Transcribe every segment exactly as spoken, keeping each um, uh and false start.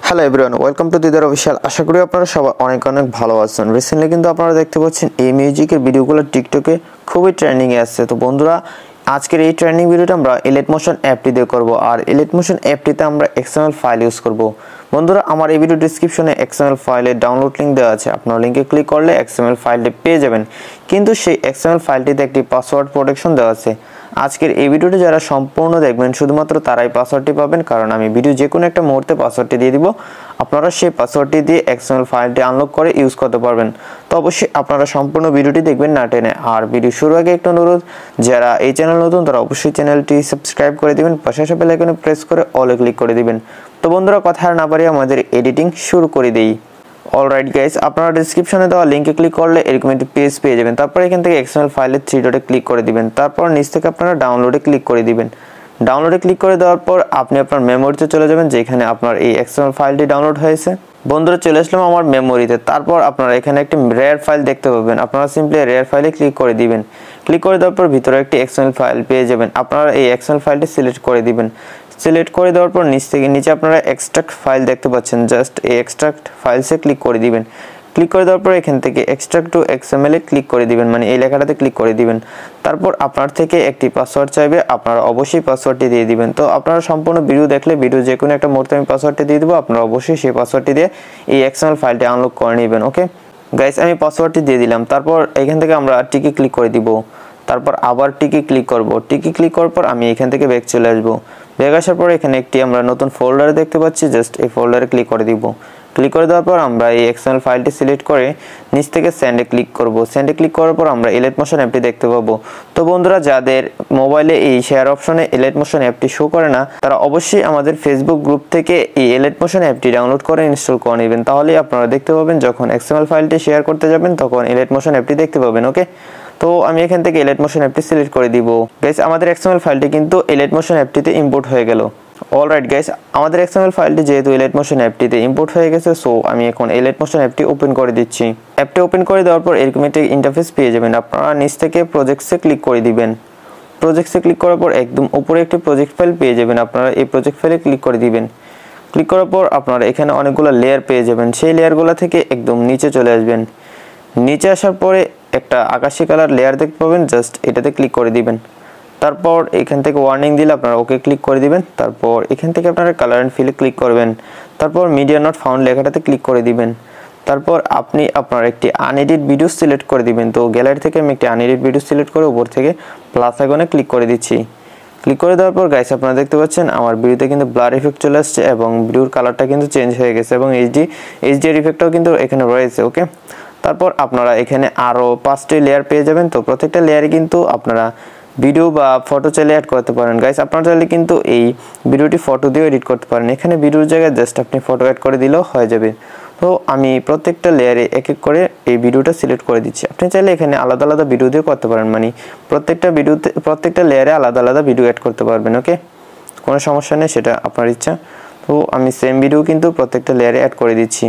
Hello everyone, welcome to Didar official. আশা করি আপনারা সবাই অনেক অনেক ভালো আছেন। রিসেন্টলি কিন্তু আপনারা দেখতে পাচ্ছেন এই মিউজিকের ভিডিওগুলো টিকটকে খুবই ট্রেন্ডিংয়ে আসছে। তো বন্ধুরা, আজকের এই ট্রেন্ডিং ভিডিওটা আমরা এলাইট মোশন অ্যাপটি দিয়ে করবো। আর এলাইট মোশন অ্যাপটিতে আমরা এক্সএমএল ফাইল ইউজ করব। বন্ধুরা, আমার এই ভিডিও ডিসক্রিপশনে এক্সএমএল ফাইলের ডাউনলোড লিঙ্ক দেওয়া আছে। আপনার লিঙ্কে ক্লিক করলে এক্সএমএল ফাইলটি পেয়ে যাবেন, কিন্তু সেই এক্সএমএল ফাইলটিতে একটি পাসওয়ার্ড প্রোটেকশন দেওয়া আছে। আজকের এই ভিডিওটি যারা সম্পূর্ণ দেখবেন শুধুমাত্র তারাই পাসওয়ার্ডটি পাবেন, কারণ আমি ভিডিও যে কোনো একটা মুহূর্তে পাসওয়ার্ডটি দিয়ে দিব। আপনারা সেই পাসওয়ার্ডটি দিয়ে এক্সএমএল ফাইলটি আনলক করে ইউজ করতে পারবেন। তো অবশ্যই আপনারা সম্পূর্ণ ভিডিওটি দেখবেন না টেনে। আর ভিডিও শুরু আগে একটা অনুরোধ, যারা এই চ্যানেল নতুন তারা অবশ্যই চ্যানেলটি সাবস্ক্রাইব করে দিবেন, পাশাপাশি বেল আইকনে প্রেস করে অলে ক্লিক করে দিবেন। তো বন্ধুরা, কথা আর না বাড়িয়ে আমাদের এডিটিং শুরু করে দেই। অলরাইট গাইস, আপনারা ডেসক্রিপশনে দেওয়া লিঙ্কে ক্লিক করলে এরকম একটি পেজ পেয়ে যাবেন। তারপর এখান থেকে এক্সএমএল ফাইলের থ্রি ডটে ক্লিক করে দিবেন। তারপর নিচ থেকে আপনারা ডাউনলোডে ক্লিক করে দিবেন। ডাউনলোডে ক্লিক করে দেওয়ার পর আপনি আপনার মেমোরিতে চলে যাবেন, যেখানে আপনার এই এক্সএমএল ফাইলটি ডাউনলোড হয়েছে। বন্ধুরা, চলে আসলাম আমার মেমোরিতে। তারপর আপনারা এখানে একটি রেয়ার ফাইল দেখতে পাবেন। আপনারা সিম্পলি রেয়ার ফাইলে ক্লিক করে দিবেন। ক্লিক করে দেওয়ার পর ভিতরে একটি এক্সএমএল ফাইল পেয়ে যাবেন। আপনারা এই এক্সএমএল ফাইলটি সিলেক্ট করে দিবেন। সিলেক্ট করে দেওয়ার পর নিচ থেকে নিচে আপনারা এক্সট্রাক্ট ফাইল দেখতে পাচ্ছেন। জাস্ট এই এক্সট্রাক্ট ফাইলসে ক্লিক করে দিবেন। ক্লিক করে দেওয়ার পর এখান থেকে এক্সট্রাক্ট টু এক্সএমএল এ ক্লিক করে দিবেন, মানে এই লেখাটাতে ক্লিক করে দিবেন। তারপর আপনার থেকে একটি পাসওয়ার্ড চাইবে, আপনারা অবশ্যই পাসওয়ার্ডটি দিয়ে দিবেন। তো আপনারা সম্পূর্ণ ভিডিও দেখলে ভিডিও যে কোনো একটা মুহূর্তে আমি পাসওয়ার্ডটি দিয়ে দেবো, আপনারা অবশ্যই সেই পাসওয়ার্ডটি দিয়ে এই এক্সএমএল ফাইলটি আনলক করে নেবেন। ওকে গাইস, আমি পাসওয়ার্ডটি দিয়ে দিলাম। তারপর এখান থেকে আমরা টিকে ক্লিক করে দিব। তারপর আবার টিকে ক্লিক করব। টিকে ক্লিক করার পর আমি এখান থেকে ব্যাক চলে আসবো। ব্যাক আসার পর এখানে একটি আমরা নতুন ফোল্ডার দেখতে পাচ্ছি। জাস্ট এই ফোল্ডারে ক্লিক করে দিব। ক্লিক করে দেওয়ার পর আমরা এই এক্সএমএল ফাইলটি সিলেক্ট করে নিচ থেকে সেন্ডে ক্লিক করব। সেন্ডে ক্লিক করার পর আমরা এলাইট মোশন অ্যাপটি দেখতে পাবো। তো বন্ধুরা, যাদের মোবাইলে এই শেয়ার অপশনে এলাইট মোশন অ্যাপটি শো করে না, তারা অবশ্যই আমাদের ফেসবুক গ্রুপ থেকে এই এলাইট মোশন অ্যাপটি ডাউনলোড করে ইনস্টল করে নেবেন। তাহলেই আপনারা দেখতে পাবেন, যখন এক্সএমএল ফাইলটি শেয়ার করতে যাবেন তখন এলাইট মোশন অ্যাপটি দেখতে পাবেন। ওকে, তো আমি এখান থেকে এলাইট মোশন অ্যাপটি সিলেক্ট করে দিব। গাইস, আমাদের এক্সএমএল ফাইলটি কিন্তু এলাইট মোশন অ্যাপটিতে ইম্পোর্ট হয়ে গেল। অলরাইট গাইস, আমাদের এক্সএমএল ফাইলটি যেহেতু এলাইট মোশন অ্যাপটিতে ইম্পোর্ট হয়ে গেছে, সো আমি এখন এলাইট মোশন অ্যাপটি ওপেন করে দিচ্ছি। অ্যাপটি ওপেন করে দেওয়ার পর এরকম একটি ইন্টারফেস পেয়ে যাবেন। আপনারা নিচ থেকে প্রজেক্টসে ক্লিক করে দিবেন। প্রজেক্টসে ক্লিক করার পর একদম উপরে একটি প্রজেক্ট ফাইল পেয়ে যাবেন। আপনারা এই প্রজেক্ট ফাইলে ক্লিক করে দিবেন। ক্লিক করার পর আপনারা এখানে অনেকগুলো লেয়ার পেয়ে যাবেন। সেই লেয়ারগুলো থেকে একদম নিচে চলে আসবেন। নিচে আসার পরে একটা আকাশি কালার লেয়ার দেখতে পাবেন। জাস্ট এটাতে ক্লিক করে দিবেন। তারপর এখান থেকে ওয়ার্নিং দিলে আপনারা ওকে ক্লিক করে দিবেন। তারপর এখান থেকে আপনারা কালার অ্যান্ড ফিলে ক্লিক করবেন। তারপর মিডিয়া নট ফাউন্ড লেখাটাতে ক্লিক করে দিবেন। তারপর আপনি আপনার একটি আনএডিট ভিডিও সিলেক্ট করে দিবেন। তো গ্যালারি থেকে আমি একটি আনএডিট ভিডিও সিলেক্ট করে উপর থেকে প্লাস আইকনে ক্লিক করে দিচ্ছি। ক্লিক করে দেওয়ার পর গাইস, আপনারা দেখতে পাচ্ছেন আমার ভিডিওতে কিন্তু ব্লার ইফেক্ট চলে আসছে এবং ভিডিওর কালারটা কিন্তু চেঞ্জ হয়ে গেছে এবং এইচডি এইচডিআর ইফেক্টটাও কিন্তু এখানে রয়েছে। ওকে, তারপর আপনারা এখানে আরও পাঁচটি লেয়ার পেয়ে যাবেন। তো প্রত্যেকটা লেয়ারে কিন্তু আপনারা ভিডিও বা ফটো চাইলে অ্যাড করতে পারেন। গাইস, আপনারা চাইলে কিন্তু এই ভিডিওটি ফটো দিয়েও এডিট করতে পারেন। এখানে ভিডিওর জায়গায় জাস্ট আপনি ফটো অ্যাড করে দিলেও হয়ে যাবে। তো আমি প্রত্যেকটা লেয়ারে এক এক করে এই ভিডিওটা সিলেক্ট করে দিচ্ছি। আপনি চাইলে এখানে আলাদা আলাদা ভিডিও দিয়ে করতে পারেন, মানে প্রত্যেকটা ভিডিওতে প্রত্যেকটা লেয়ারে আলাদা আলাদা ভিডিও অ্যাড করতে পারবেন। ওকে, কোনো সমস্যা নেই, সেটা আপনার ইচ্ছা। তো আমি সেম ভিডিও কিন্তু প্রত্যেকটা লেয়ারে অ্যাড করে দিচ্ছি।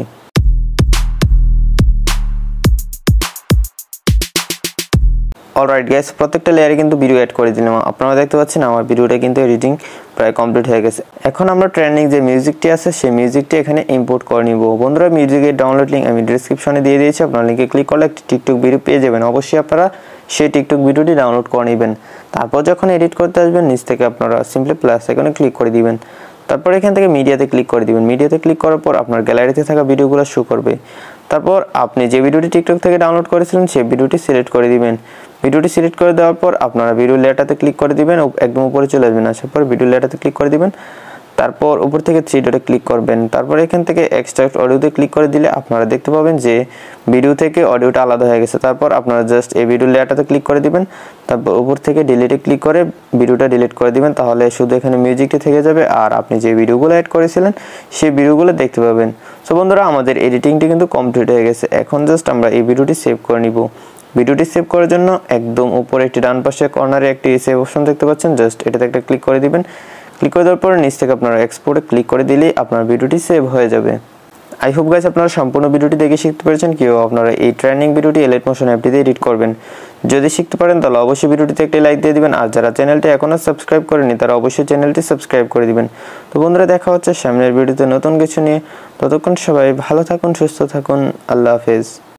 অলরাইট গাইস, প্রত্যেকটা লেয়ারে কিন্তু ভিডিও অ্যাড করে দিলাম। আপনারা দেখতে পাচ্ছেন আমার ভিডিওটা কিন্তু এডিটিং প্রায় কমপ্লিট হয়ে গেছে। এখন আমরা ট্রেন্ডিং যে মিউজিকটি আছে সেই মিউজিকটি এখানে ইম্পোর্ট করে নিব। বন্ধুরা, মিউজিকের ডাউনলোড লিঙ্ক আমি ডিসক্রিপশনে দিয়ে দিয়েছি। আপনার লিঙ্কে ক্লিক করলে একটি টিকটক ভিডিও পেয়ে যাবেন। অবশ্যই আপনারা সেই টিকটক ভিডিওটি ডাউনলোড করে নেবেন। তারপর যখন এডিট করতে আসবেন, নিচ থেকে আপনারা সিম্পলি প্লাস আইকনে ক্লিক করে দিবেন। তারপর এখান থেকে মিডিয়াতে ক্লিক করে দিবেন। মিডিয়াতে ক্লিক করার পর আপনার গ্যালারিতে থাকা ভিডিওগুলো শো করবে। তারপর আপনি যে ভিডিওটি টিকটক থেকে ডাউনলোড করেছিলেন সেই ভিডিওটি সিলেক্ট করে দিবেন। ভিডিওটি সিলেক্ট করে দেওয়ার পর আপনারা ভিডিও লেয়ারটাতে ক্লিক করে দিবেন। একদম উপরে চলে আসবেন। আসার পর ভিডিও লেয়ারটাতে ক্লিক করে দিবেন। তারপর উপর থেকে থ্রি ডটে ক্লিক করবেন। তারপর এখান থেকে এক্সট্রাক্ট অডিওতে ক্লিক করে দিলে আপনারা দেখতে পাবেন যে ভিডিও থেকে অডিওটা আলাদা হয়ে গেছে। তারপর আপনারা জাস্ট এই ভিডিও লেয়ারটাতে ক্লিক করে দিবেন। তারপর উপর থেকে ডিলিটে ক্লিক করে ভিডিওটা ডিলিট করে দিবেন। তাহলে শুধু এখানে মিউজিকটি থেকে যাবে আর আপনি যে ভিডিওগুলো অ্যাড করেছিলেন সেই ভিডিওগুলো দেখতে পাবেন। সো বন্ধুরা, আমাদের এডিটিংটি কিন্তু কমপ্লিট হয়ে গেছে। এখন জাস্ট আমরা এই ভিডিওটি সেভ করে নিব। ভিডিওটি সেভ করার জন্য একদম উপরে একটি ডান পাশে কর্নারে একটি সেভ অপশন দেখতে পাচ্ছেন। জাস্ট এটাতে একটা ক্লিক করে দিবেন। ক্লিক করে দেওয়ার পর নিচ থেকে আপনারা এক্সপোর্টে ক্লিক করে দিলেই আপনার ভিডিওটি সেভ হয়ে যাবে। আই হোপ গাইস, আপনারা সম্পূর্ণ ভিডিওটি দেখে শিখতে পেরেছেন কিভাবে আপনারা এই ট্রেনিং ভিডিওটি এলাইট মোশন অ্যাপটিতে এডিট করবেন। যদি শিখতে পারেন তাহলে অবশ্যই ভিডিওটিতে একটি লাইক দিয়ে দিবেন, আর যারা চ্যানেলটি এখনো সাবস্ক্রাইব করেনি তারা অবশ্যই চ্যানেলটি সাবস্ক্রাইব করে দিবেন। তো বন্ধুরা, দেখা হচ্ছে সামনের ভিডিওতে নতুন কিছু নিয়ে। ততক্ষণ সবাই ভালো থাকুন, সুস্থ থাকুন। আল্লাহ হাফেজ।